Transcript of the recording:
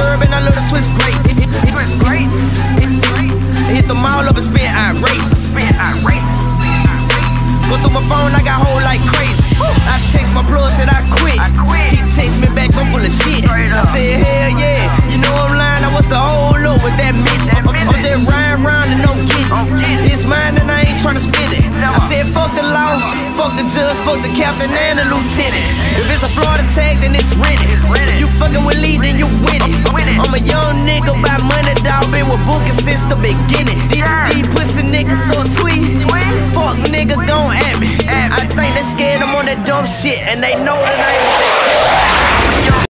syrup and I love the twist great. Hit them all up and spin outrageous. Go through my phone, I got hold like crazy. I text my plug, said I quit. He text me back, I'm full of shit. I said, hell yeah, you know I'm lying. I was the whole load with that bitch. I'm just riding around and I'm getting it. It's mine and I ain't tryna spend it. I said, fuck the law, fuck the judge, fuck the captain and the lieutenant. If it's a Florida tag, then it's rented. If you fucking with Lee, then you win it. I'm a young nigga by money, dog. Been with booking since the beginning. These pussy niggas so tweet. Fuck nigga gon' at me. I think they scared I'm on that dumb shit, and they know that I ain't